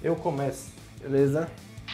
Eu começo. Beleza?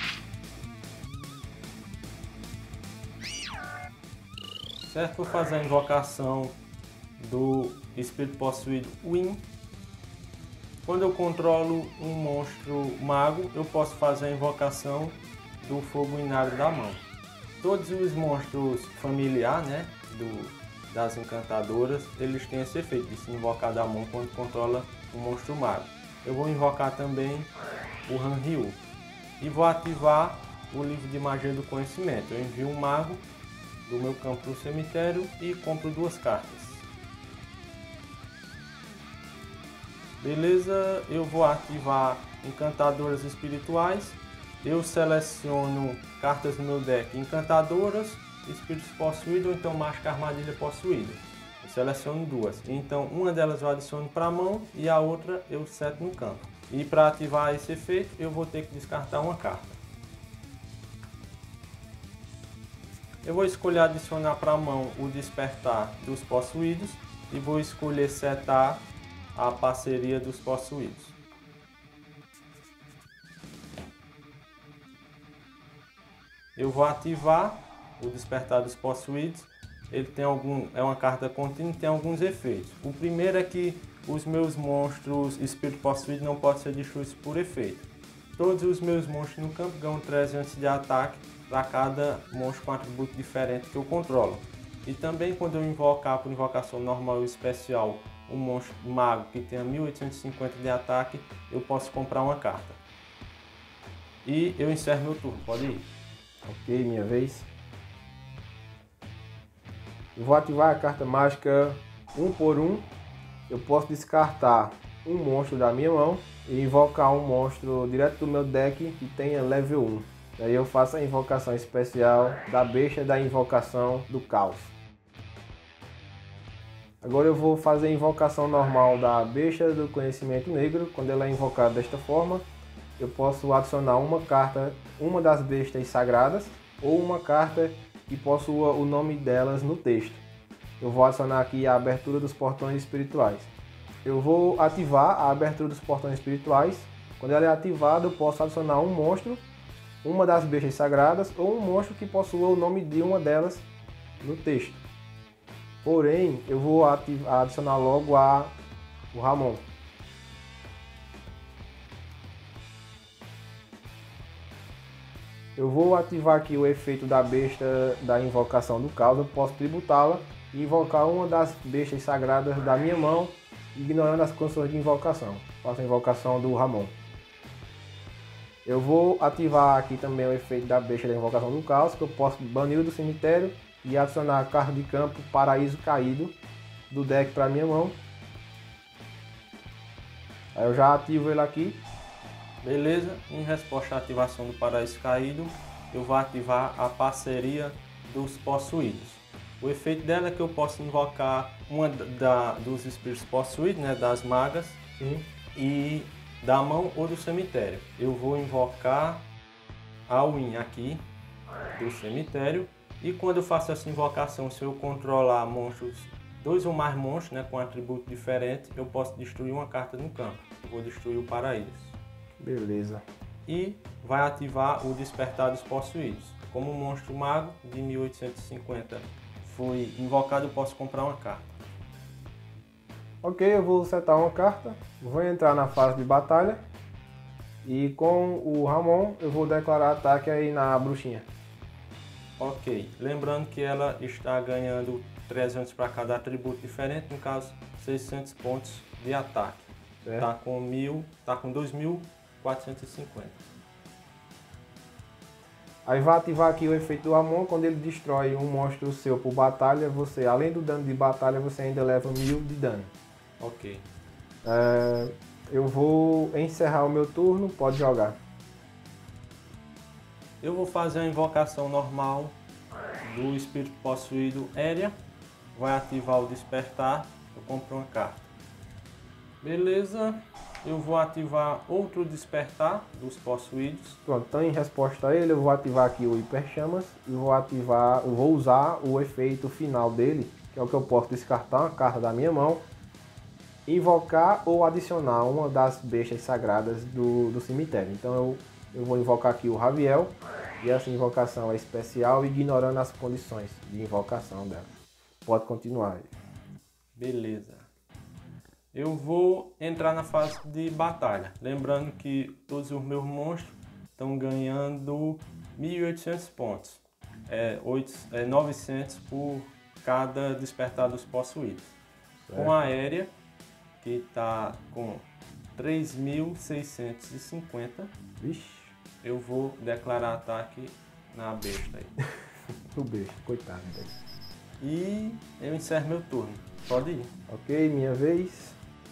Certo? Vou fazer a invocação do espírito possuído Win. Quando eu controlo um monstro mago, eu posso fazer a invocação do fogo inário da mão. Todos os monstros familiares, né, das encantadoras, eles têm esse efeito de se invocar da mão quando controla um monstro mago. Eu vou invocar também o Han-Ryu e vou ativar o livro de magia do conhecimento. Eu envio um mago do meu campo para o cemitério e compro 2 cartas. Beleza, eu vou ativar encantadoras espirituais. Eu seleciono cartas no meu deck encantadoras, espíritos possuídos ou então mágica armadilha possuída. Eu seleciono 2. Então uma delas eu adiciono para a mão e a outra eu seto no campo. E para ativar esse efeito eu vou ter que descartar uma carta. Eu vou escolher adicionar para a mão o despertar dos possuídos e vou escolher setar a parceria dos possuídos. Eu vou ativar o despertar dos possuídos. Ele tem é uma carta contínua e tem alguns efeitos. O primeiro é que os meus monstros espírito possuído não podem ser destruídos por efeito. Todos os meus monstros no campo ganham 300 de ataque para cada monstro com atributo diferente que eu controlo. E também quando eu invocar por invocação normal ou especial um monstro mago que tenha 1850 de ataque, eu posso comprar uma carta. E eu encerro meu turno, pode ir. Ok, minha vez. Eu vou ativar a carta mágica 1 por 1. Eu posso descartar um monstro da minha mão e invocar um monstro direto do meu deck que tenha level 1. Daí eu faço a invocação especial da besta da invocação do caos. Agora eu vou fazer a invocação normal da besta do conhecimento negro. Quando ela é invocada desta forma, eu posso adicionar uma carta, uma das bestas sagradas, ou uma carta que possua o nome delas no texto. Eu vou adicionar aqui a abertura dos portões espirituais. Eu vou ativar a abertura dos portões espirituais. Quando ela é ativada, eu posso adicionar um monstro, uma das bestas sagradas, ou um monstro que possua o nome de uma delas no texto. Porém, eu vou adicionar logo o Ramon. Eu vou ativar aqui o efeito da besta da invocação do caos. Eu posso tributá-la e invocar uma das bestas sagradas da minha mão, ignorando as condições de invocação. Faço a invocação do Ramon. Eu vou ativar aqui também o efeito da besta da invocação do caos, que eu posso banir do cemitério e adicionar a carta de campo Paraíso Caído do deck para minha mão. Aí eu já ativo ele aqui. Beleza, em resposta à ativação do Paraíso Caído, eu vou ativar a parceria dos possuídos. O efeito dela é que eu posso invocar uma dos espíritos possuídos, né, das magas, Sim. e da mão ou do cemitério. Eu vou invocar a Win aqui do cemitério. E quando eu faço essa invocação, se eu controlar monstros, 2 ou mais monstros, né, com atributo diferente, eu posso destruir uma carta no campo. Eu vou destruir o Paraíso. Beleza. E vai ativar o despertar dos possuídos. Como um monstro mago de 1850 foi invocado, eu posso comprar uma carta. Ok, eu vou setar uma carta. Vou entrar na fase de batalha. E com o Ramon eu vou declarar ataque aí na bruxinha. Ok, lembrando que ela está ganhando 300 para cada atributo diferente, no caso 600 pontos de ataque. Certo. Tá com 2.450. Aí vai ativar aqui o efeito do Ramon. Quando ele destrói um monstro seu por batalha, você, além do dano de batalha, você ainda leva 1000 de dano. Ok. Eu vou encerrar o meu turno, pode jogar. Eu vou fazer a invocação normal do espírito possuído Éria. Vai ativar o despertar. Eu compro uma carta. Beleza. Eu vou ativar outro despertar dos possuídos. Pronto, então em resposta a ele, eu vou ativar aqui o Hiperchamas e vou usar o efeito final dele, que é o que eu posso descartar uma carta da minha mão invocar ou adicionar uma das bestas sagradas do cemitério. Então eu vou invocar aqui o Raviel, e essa invocação é especial, ignorando as condições de invocação dela. Pode continuar. Beleza. Eu vou entrar na fase de batalha. Lembrando que todos os meus monstros estão ganhando 1.800 pontos. 900 por cada despertar dos possuídos. Certo. Com a aérea, que está com 3.650, eu vou declarar ataque na besta aí. O besta, coitado dele. E eu encerro meu turno. Pode ir. Ok, minha vez.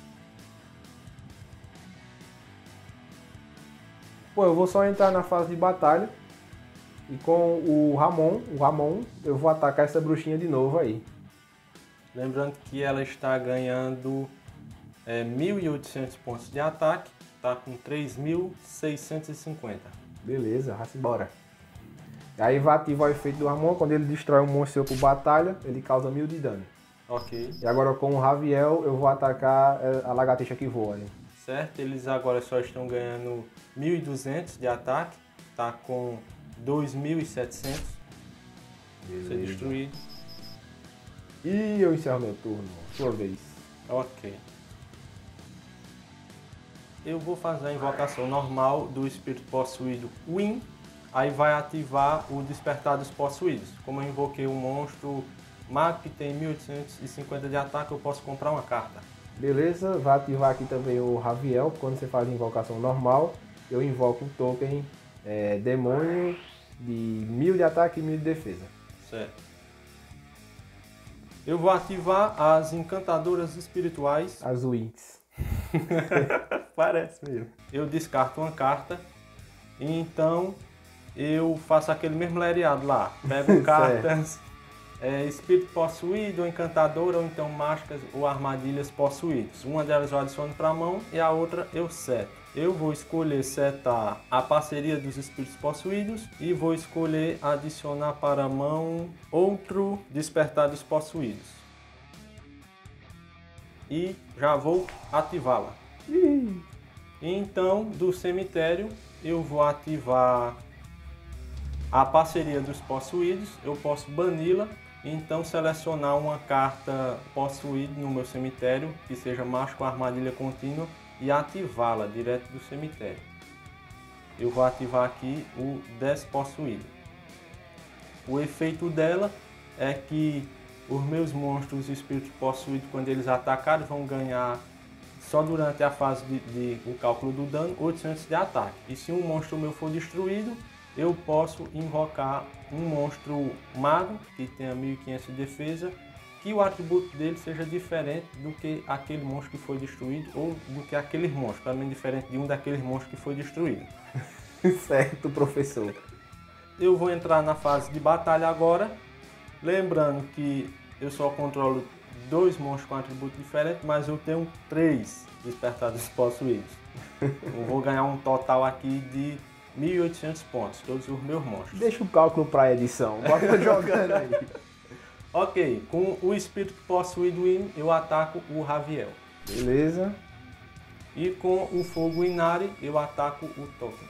Pô, eu vou só entrar na fase de batalha. E com o Ramon, eu vou atacar essa bruxinha de novo aí. Lembrando que ela está ganhando 1.800 pontos de ataque. Está com 3.650. Beleza, vai-se embora. Aí vai ativar o efeito do Ramon. Quando ele destrói um monstro seu por batalha, ele causa 1.000 de dano. Ok. E agora com o Raviel, eu vou atacar a lagartixa que voa ali. Certo, eles agora só estão ganhando 1.200 de ataque. Está com 2.700. Ser destruído. E eu encerro meu turno. Sua vez. Ok. Eu vou fazer a invocação normal do espírito possuído Win. Aí vai ativar o despertar dos possuídos. Como eu invoquei um monstro mago que tem 1.850 de ataque, eu posso comprar uma carta. Beleza, vai ativar aqui também o Raviel. Quando você faz a invocação normal, eu invoco um token demônio de 1.000 de ataque e 1.000 de defesa. Certo. Eu vou ativar as encantadoras espirituais. As Winx. Parece mesmo. Eu descarto uma carta e então eu faço aquele mesmo lereado lá. Pego cartas espírito possuído, encantadora, ou então mágicas ou armadilhas possuídas. Uma delas eu adiciono para a mão e a outra eu seto. Eu vou escolher setar a parceria dos espíritos possuídos e vou escolher adicionar para a mão outro despertar dos possuídos. E já vou ativá-la. Então, do cemitério, eu vou ativar a parceria dos possuídos. Eu posso bani-la, então selecionar uma carta possuída no meu cemitério, que seja mágico com armadilha contínua, e ativá-la direto do cemitério. Eu vou ativar aqui o despossuído. O efeito dela é que os meus monstros espíritos possuídos, quando eles atacarem, vão ganhar só durante a fase de o cálculo do dano 800 de ataque. E se um monstro meu for destruído, eu posso invocar um monstro mago que tenha 1500 de defesa, que o atributo dele seja diferente do que aquele monstro que foi destruído, ou do que aquele monstro, também diferente de um daqueles monstros que foi destruído. Certo, professor. Eu vou entrar na fase de batalha agora, lembrando que eu só controlo 2 monstros com atributo diferente, mas eu tenho 3 despertados possuídos. Eu vou ganhar um total aqui de 1.800 pontos, todos os meus monstros. Deixa o cálculo para a edição, bota jogando aí. Ok, com o espírito possuído eu ataco o Raviel. Beleza. E com o fogo Inari eu ataco o token.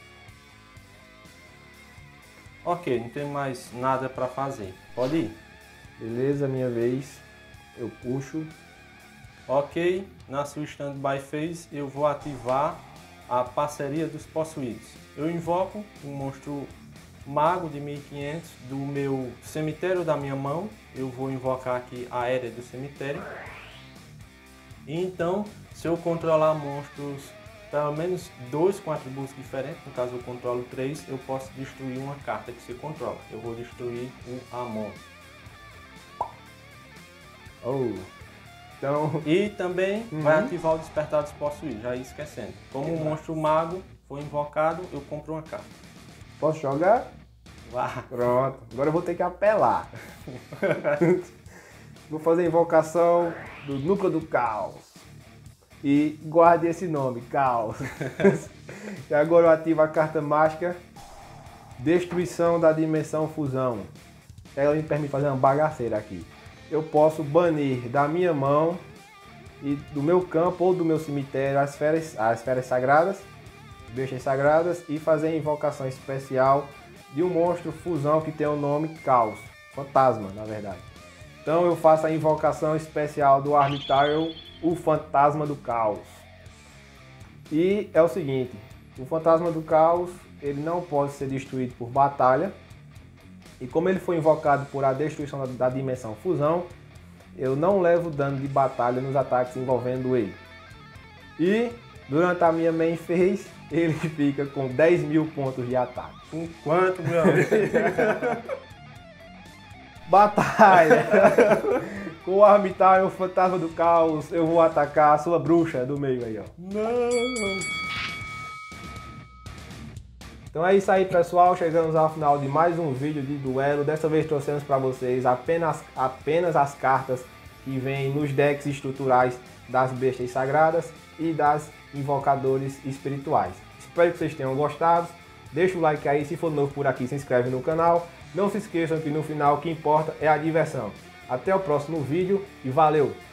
Ok, não tem mais nada para fazer. Pode ir. Beleza, minha vez. Eu puxo. Ok, na sua standby phase eu vou ativar a parceria dos possuídos. Eu invoco um monstro mago de 1500 do meu cemitério da minha mão. Eu vou invocar aqui a aérea do cemitério. E então, se eu controlar monstros, pelo menos 2 com atributos diferentes, no caso eu controlo 3, eu posso destruir uma carta que se controla. Eu vou destruir o Amon. Então... E também vai ativar o despertar dos possuídos, já ia esquecendo. Como o monstro mago foi invocado, eu compro uma carta. Posso jogar? Vá. Pronto, agora eu vou ter que apelar. Vou fazer a invocação do núcleo do caos. E guarde esse nome, caos. E agora eu ativo a carta mágica Destruição da Dimensão Fusão. Ela me permite fazer uma bagaceira aqui. Eu posso banir da minha mão e do meu campo ou do meu cemitério as esferas sagradas, bestas sagradas, e fazer a invocação especial de um monstro fusão que tem o nome Caos, fantasma na verdade. Então eu faço a invocação especial do Armityle, o fantasma do caos. E é o seguinte, o fantasma do caos, ele não pode ser destruído por batalha. E como ele foi invocado por a destruição da dimensão fusão, eu não levo dano de batalha nos ataques envolvendo ele. E durante a minha main phase, ele fica com 10.000 pontos de ataque. Enquanto, meu amigo? Batalha! Com o Armityle, o fantasma do caos, eu vou atacar a sua bruxa do meio aí, ó. Não! Então é isso aí, pessoal, chegamos ao final de mais um vídeo de duelo. Dessa vez trouxemos para vocês apenas as cartas que vêm nos decks estruturais das bestas sagradas e das invocadores espirituais. Espero que vocês tenham gostado. Deixa o like aí, se for novo por aqui, se inscreve no canal. Não se esqueçam que no final o que importa é a diversão. Até o próximo vídeo e valeu!